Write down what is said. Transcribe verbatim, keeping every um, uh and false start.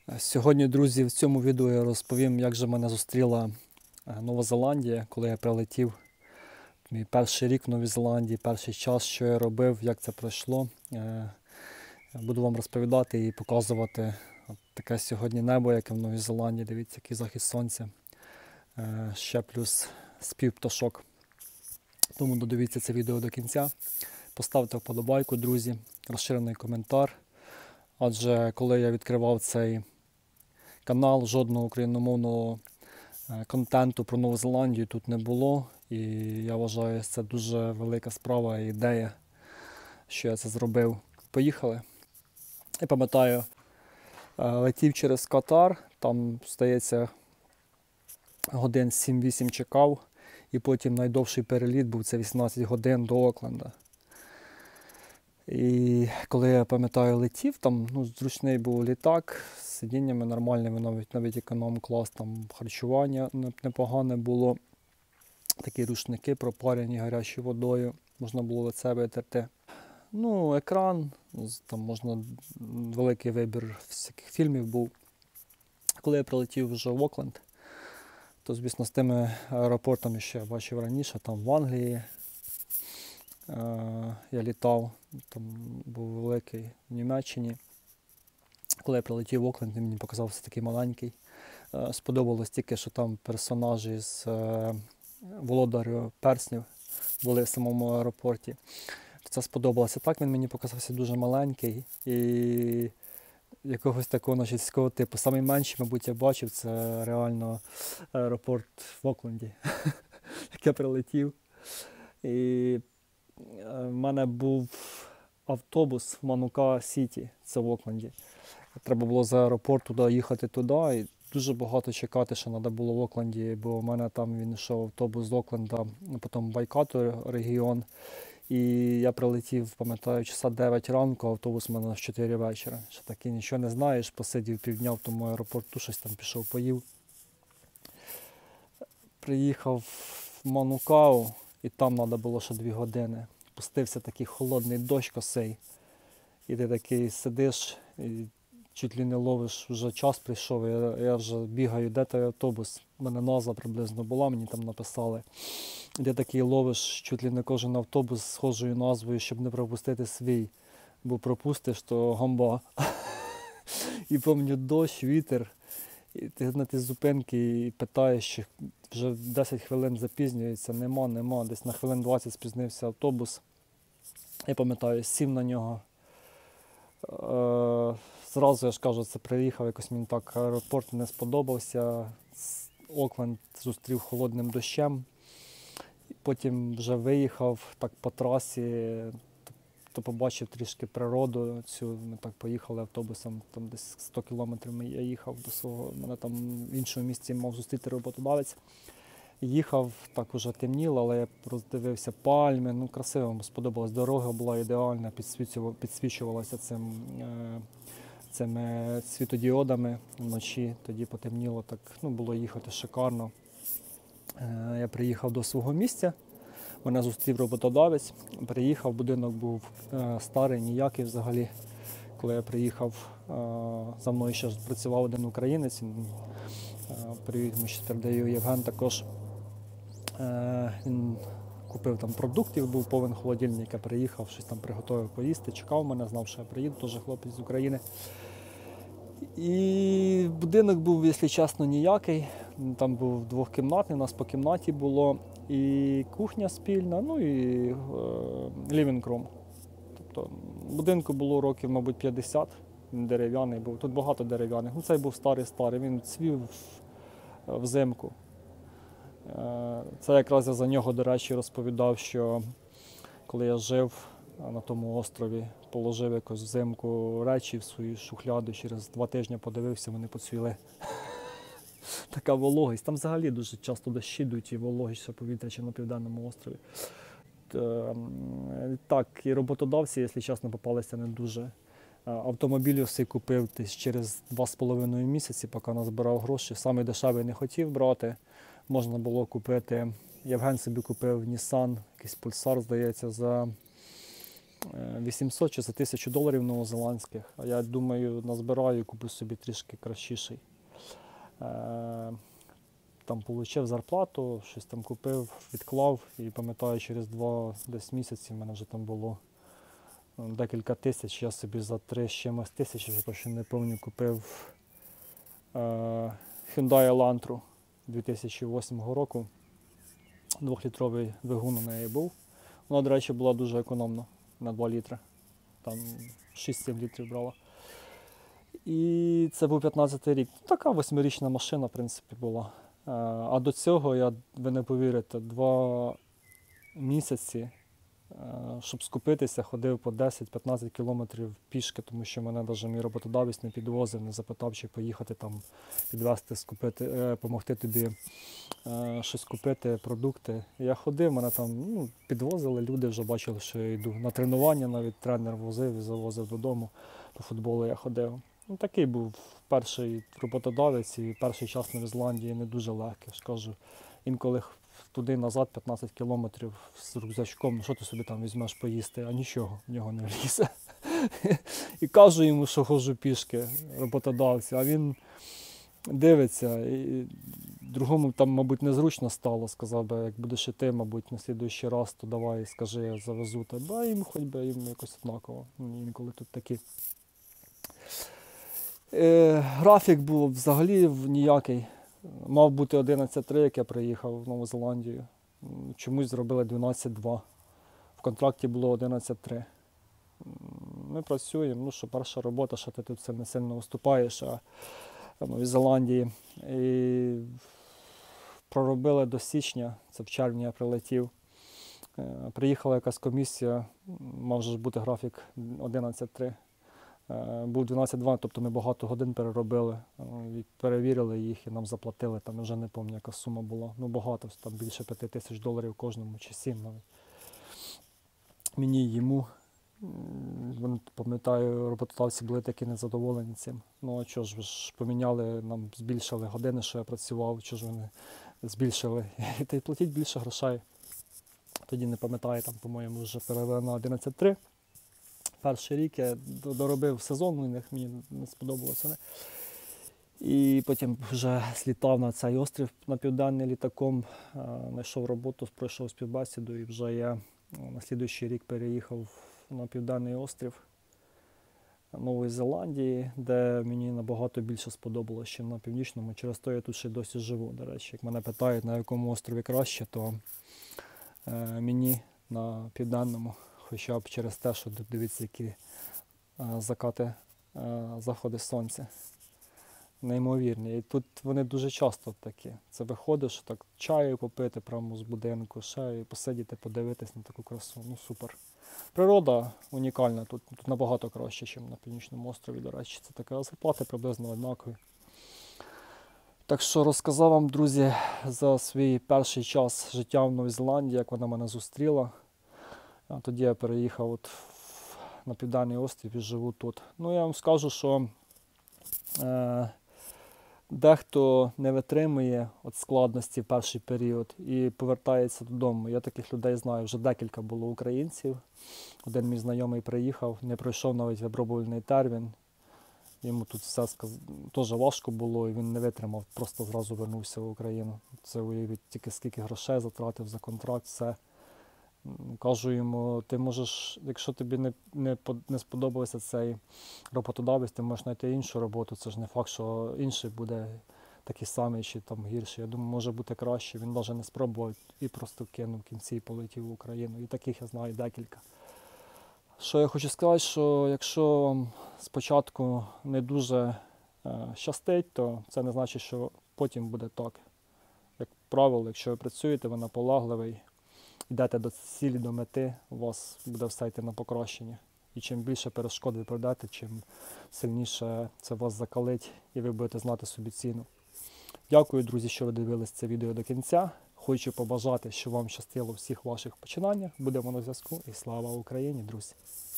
Сьогодні, друзі, в цьому відео я розповім, як же мене зустріла Нова Зеландія, коли я прилетів. Мій перший рік в Новій Зеландії, перший час, що я робив, як це пройшло. Буду вам розповідати і показувати от таке сьогодні небо, яке в Новій Зеландії. Дивіться, який захід сонця. Ще плюс спів пташок. Тому додивіться це відео до кінця. Поставте вподобайку, друзі, розширений коментар. Адже коли я відкривав цей канал, жодного україномовного контенту про Нову Зеландію тут не було. І я вважаю, це дуже велика справа і ідея, що я це зробив. Поїхали. Я пам'ятаю, летів через Катар, там, здається, годин сім-вісім чекав. І потім найдовший переліт був це вісімнадцять годин до Окленда. І коли я пам'ятаю летів, там ну, зручний був літак, з сидіннями нормальними, навіть навіть економ-клас, там харчування непогане було. Такі рушники пропарені гарячою водою, можна було лице витерти. Ну, екран, там можна, великий вибір всяких фільмів був. Коли я прилетів вже в Окленд, то, звісно, з тими аеропортами ще я бачив раніше, там в Англії. Я літав, там був великий в Німеччині. Коли я прилетів в Окленд, він мені показався такий маленький. Сподобалось тільки, що там персонажі з володарю перснів були в самому аеропорті. Це сподобалося. Так він мені показався дуже маленький і якогось такого нацистського типу. Самий менший, мабуть, я бачив, це реально аеропорт в Окленді, як я прилетів. І в мене був автобус в Манука Сіті, це в Окленді. Треба було з аеропорту туди їхати туди, і дуже багато чекати, що треба було в Окленді, бо в мене там він йшов автобус з Окленда, потім Вайкато регіон. І я прилетів, пам'ятаю, часа дев'ять ранку, автобус в мене в чотири вечора. Що таки нічого не знаєш, посидів півдня в тому аеропорту, щось там пішов, поїв. Приїхав в Манукау, і там треба було ще дві години. Пустився такий холодний дощ косий. І ти такий сидиш, і чуть ли не ловиш, вже час прийшов, я, я вже бігаю, де той автобус. У мене назва приблизно була, мені там написали. І ти такий ловиш чуть ли не кожен автобус з схожою назвою, щоб не пропустити свій. Бо пропустиш, то гамба. І пам'ятаю, дощ, вітер. І ти на ті зупинки і питаєш, що вже десять хвилин запізнюється, нема, нема. Десь на хвилин двадцять спізнився автобус. Я пам'ятаю, сів на нього. Е, зразу, я ж кажу, це приїхав, якось мені так аеропорт не сподобався. Окленд зустрів холодним дощем. Потім вже виїхав так по трасі, то побачив трішки природу цю. Ми так поїхали автобусом, там десь сто кілометрів я їхав до свого, мене там в іншому місці мав зустріти роботодавець. Їхав, так уже темніло, але я роздивився пальми, ну красиво, сподобалось. Дорога була ідеальна, підсвічувалася цим, цими світодіодами вночі, тоді потемніло, так, ну, було їхати шикарно. Я приїхав до свого місця, мене зустрів роботодавець, приїхав, будинок був старий, ніякий взагалі. Коли я приїхав, за мною ще працював один українець, привіт, йому ще передаю, Євген також. Він купив там продуктів, був повен холодильник, я приїхав, щось там приготував поїсти, чекав мене, знав, що я приїду, теж хлопець з України. І будинок був, якщо чесно, ніякий. Там був двохкімнатний, у нас по кімнаті було і кухня спільна, ну і е, living room. Тобто будинку було років, мабуть, п'ятдесят, він дерев'яний був. Тут багато дерев'яних. Ну, цей був старий-старий, він цвів взимку. Е, це якраз я за нього, до речі, розповідав, що коли я жив на тому острові, положив якось взимку речі в свою шухляду, через два тижні подивився, вони поцвіли. Така вологість. Там взагалі дуже часто дощі йдуть і вологість повітря на Південному острові. Так, і роботодавці, якщо чесно, попалися не дуже. Автомобіль все купив через два з половиною місяці, поки назбирав гроші. Саме дешевий не хотів брати. Можна було купити, Євген собі купив Nissan, якийсь Pulsar, здається, за вісімсот чи за тисячу доларів новозеландських. А я думаю, назбираю і куплю собі трішки кращіший. Там отримав зарплату, щось там купив, відклав і пам'ятаю, через два десь місяці в мене вже там було декілька тисяч. Я собі за три з чимось тисяч, вже точно не пам'ятаю, купив е, Hyundai Elantra дві тисячі восьмого року. Двохлітровий двигун у неї був. Вона, до речі, була дуже економна на два літри. Там шість-сім літрів брала. І це був п'ятнадцятий рік. Така восьмирічна машина, в принципі, була. А до цього, я, ви не повірите, два місяці, щоб скупитися, ходив по десять-п'ятнадцять кілометрів пішки, тому що мене навіть мій роботодавець не підвозив, не запитав, чи поїхати там підвезти, скупити, допомогти тобі щось купити, продукти. Я ходив, мене там ну, підвозили, люди вже бачили, що я йду. На тренування навіть тренер возив і завозив додому. По футболу я ходив. Ну, такий був перший роботодавець і перший час на Ізландії не дуже легкий. Я ж кажу, інколи туди-назад п'ятнадцять кілометрів з рюкзачком, ну що ти собі там візьмеш поїсти, а нічого в нього не влізе. І кажу йому, що ходжу пішки, роботодавцю, а він дивиться. І другому там, мабуть, незручно стало, сказав би, як будеш іти, мабуть, на слідуючий раз, то давай, скажи, я завезу тебе, а їм хоч би їм якось однаково. Інколи тут такі. Е, графік був взагалі ніякий. Мав бути одинадцять три, як я приїхав в Нову Зеландію. Чомусь зробили дванадцять два. В контракті було одинадцять три. Ми працюємо, ну що перша робота, що ти тут це не сильно уступаєш, а в Новій Зеландії. І проробили до січня, це в червні я прилетів. Е, приїхала якась комісія, мав же бути графік одинадцять три. Був дванадцять два, тобто ми багато годин переробили, перевірили їх і нам заплатили, там вже не пам'ятаю, яка сума була, ну багато, там більше п'яти тисяч доларів кожному, чи сім навіть. Мені, йому, пам'ятаю, роботодавці були такі незадоволені цим. Ну а що ж, ви ж поміняли, нам збільшили години, що я працював, що ж вони збільшили, та й платіть більше грошей. Тоді не пам'ятаю, там, по-моєму, вже перевели на одинадцять три. Перший рік я доробив сезон, у них мені не сподобалося. Не? І потім вже слітав на цей острів на південний літаком, знайшов роботу, пройшов співбесіду і вже я на наступний рік переїхав на південний острів Нової Зеландії, де мені набагато більше сподобалося, ніж на північному. Через то я тут ще досі живу, до речі. Як мене питають, на якому острові краще, то е, мені на південному. Хоча б через те, що дивіться, які а, закати, а, заходи сонця. Неймовірні. І тут вони дуже часто такі. Це виходиш, так чаю попити прямо з будинку, ще і посидіти, подивитись на таку красу. Ну супер. Природа унікальна, тут, тут набагато краще, ніж на Північному острові, до речі. Це така зарплати приблизно однакові. Так що розказав вам, друзі, за свій перший час життя в Новій Зеландії, як вона мене зустріла. А тоді я переїхав от на Південний острів і живу тут. Ну, я вам скажу, що е, дехто не витримує от складності в перший період і повертається додому. Я таких людей знаю, вже декілька було українців. Один мій знайомий приїхав, не пройшов навіть випробувальний термін. Йому тут все сказ... теж важко було, і він не витримав, просто зразу вернувся в Україну. Це уявіть, тільки скільки грошей затратив за контракт, все. Кажу йому, ти можеш, якщо тобі не, не, не сподобався цей роботодавець, ти можеш знайти іншу роботу. Це ж не факт, що інший буде такий самий чи там гірший. Я думаю, може бути краще. Він навіть не спробував і просто кинув в кінці і полетів в Україну. І таких я знаю декілька. Що я хочу сказати, що якщо вам спочатку не дуже е, щастить, то це не значить, що потім буде так. Як правило, якщо ви працюєте, ви наполегливий, йдете до цілі, до мети, у вас буде все йти на покращення. І чим більше перешкод ви пройдете, чим сильніше це вас закалить і ви будете знати собі ціну. Дякую, друзі, що ви дивились це відео до кінця. Хочу побажати, щоб вам щастило у всіх ваших починаннях. Будемо на зв'язку і слава Україні, друзі!